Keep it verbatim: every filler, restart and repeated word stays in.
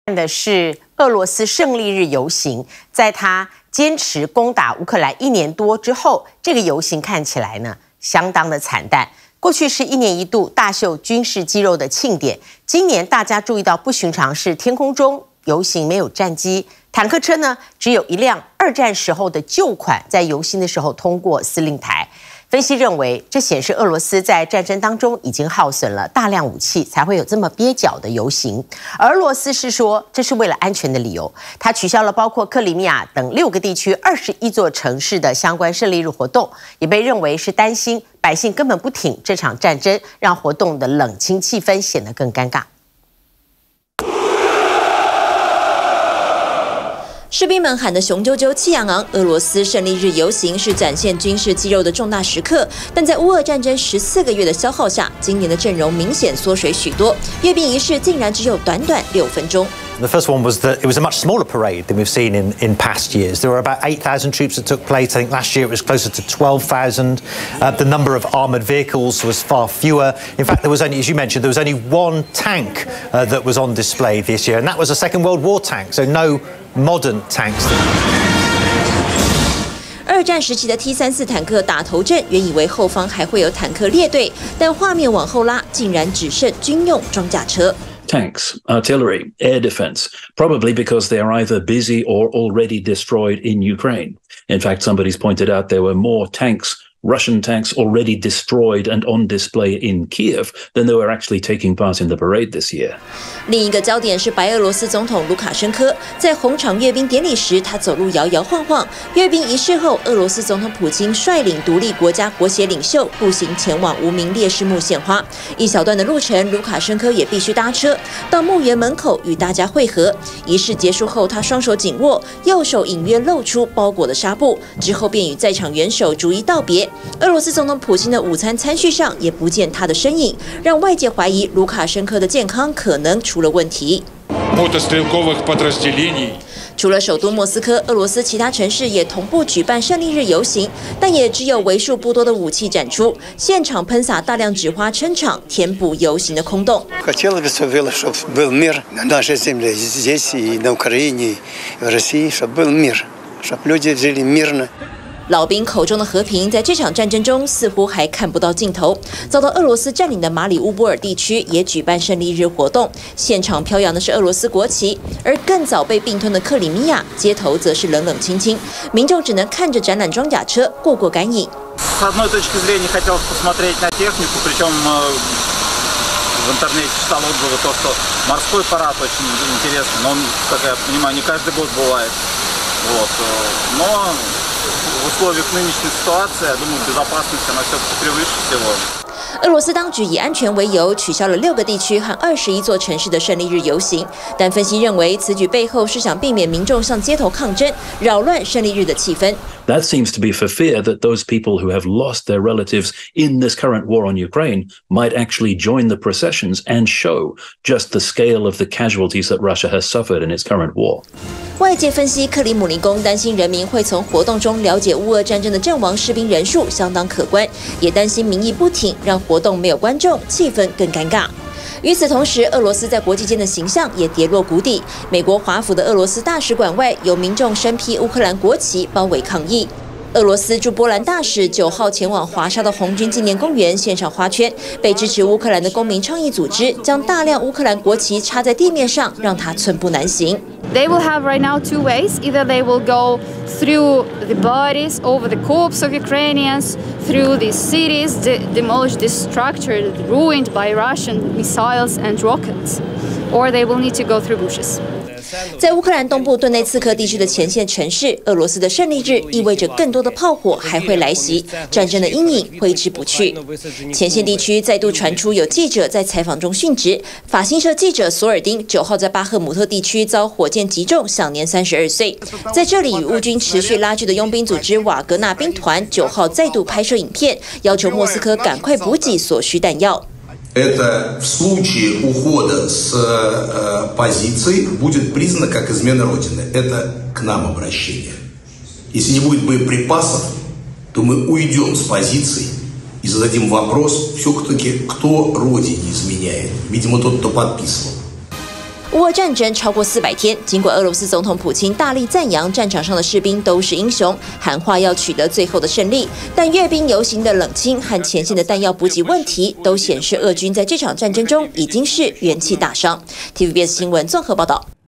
的是俄罗斯胜利日游行，在他坚持攻打乌克兰一年多之后，这个游行看起来呢相当的惨淡。过去是一年一度大秀军事肌肉的庆典，今年大家注意到不寻常是天空中游行没有战机，坦克车呢只有一辆二战时候的旧款在游行的时候通过司令台。分析认为，这显示俄罗斯在战争当中已经耗损了大量武器，才会有这么蹩脚的游行。而俄罗斯是说，这是为了安全的理由，他取消了包括克里米亚等六个地区二十一座城市的相关胜利日活动，也被认为是担心百姓根本不挺这场战争，让活动的冷清气氛显得更尴尬。 士兵们喊得雄赳赳气昂昂，俄罗斯胜利日游行是展现军事肌肉的重大时刻，但在乌俄战争十四个月的消耗下，今年的阵容明显缩水许多，阅兵仪式竟然只有短短六分钟。 The first one was that it was a much smaller parade than we've seen in, in past years. There were about eight thousand troops that took place. I think last year it was closer to twelve thousand. Uh, the number of armoured vehicles was far fewer. In fact, there was only, as you mentioned, there was only one tank uh, that was on display this year, and that was a Second World War tank, so no modern tanks. 二战时期的 T 三十四坦克打头阵，原以为后方还会有坦克列队，但画面往后拉，竟然只剩军用装甲车。 Tanks, artillery, air defense, probably because they are either busy or already destroyed in Ukraine. In fact, somebody's pointed out there were more tanks, Russian tanks already destroyed and on display in Kiev than they were actually taking part in the parade this year. 另一个焦点是白俄罗斯总统卢卡申科在红场阅兵典礼时，他走路摇摇晃晃。阅兵仪式后，俄罗斯总统普京率领独立国家国协领袖步行前往无名烈士墓献花。一小段的路程，卢卡申科也必须搭车到墓园门口与大家会合。仪式结束后，他双手紧握，右手隐约露出包裹的纱布，之后便与在场元首逐一道别。俄罗斯总统普京的午餐餐序上也不见他的身影，让外界怀疑卢卡申科的健康可能出了问题。除了首都莫斯科，俄罗斯其他城市也同步举办胜利日游行，但也只有为数不多的武器展出，现场喷洒大量纸花撑场，填补游行的空洞。 Хотелось бы, чтобы был мир на нашей земле, здесь и на Украине, и в России, чтобы был мир, чтобы люди жили мирно. 老兵口中的和平，在这场战争中似乎还看不到尽头。遭到俄罗斯占领的马里乌波尔地区也举办胜利日活动，现场飘扬的是俄罗斯国旗。而更早被并吞的克里米亚，街头则是冷冷清清，民众只能看着展览装甲车过过干瘾。 С одной точки зрения хотелось посмотреть на технику, причем в интернете читал отзывы, то, что морской парад очень интересный, но он, как я понимаю, не каждый год бывает. Вот. Но в условиях нынешней ситуации, я думаю, безопасность она все-таки превыше всего. 俄罗斯当局以安全为由，取消了六个地区和二十一座城市的胜利日游行。但分析认为，此举背后是想避免民众上街头抗争，扰乱胜利日的气氛。 That seems to be for fear that those people who have lost their relatives in this current war on Ukraine might actually join the processions and show just the scale of the casualties that Russia has suffered in its current war. 外界分析，克里姆林宫担心人民会从活动中了解乌俄战争的阵亡士兵人数相当可观，也担心民意不挺，让活动没有观众，气氛更尴尬。 与此同时，俄罗斯在国际间的形象也跌落谷底。美国华府的俄罗斯大使馆外有民众身披乌克兰国旗包围抗议。俄罗斯驻波兰大使九号前往华沙的红军纪念公园献上花圈，被支持乌克兰的公民倡议组织将大量乌克兰国旗插在地面上，让他寸步难行。 They will have right now two ways. Either they will go through the bodies, over the corpses of Ukrainians, through these cities, de demolish this structure ruined by Russian missiles and rockets, or they will need to go through bushes. 在乌克兰东部顿内茨克地区的前线城市，俄罗斯的胜利日意味着更多的炮火还会来袭，战争的阴影挥之不去。前线地区再度传出有记者在采访中殉职，法新社记者索尔丁九号在巴赫姆特地区遭火箭击中，享年三十二岁。在这里与乌军持续拉锯的佣兵组织瓦格纳兵团九号再度拍摄影片，要求莫斯科赶快补给所需弹药。 Это в случае ухода с э, позиции будет признано как измена Родины. Это к нам обращение. Если не будет боеприпасов, то мы уйдем с позиции и зададим вопрос все-таки, кто Родине изменяет. Видимо, тот, кто подписывал. 乌俄战争超过四百天，尽管俄罗斯总统普京大力赞扬战场上的士兵都是英雄，喊话要取得最后的胜利，但阅兵游行的冷清和前线的弹药补给问题，都显示俄军在这场战争中已经是元气大伤。T V B S 新闻综合报道。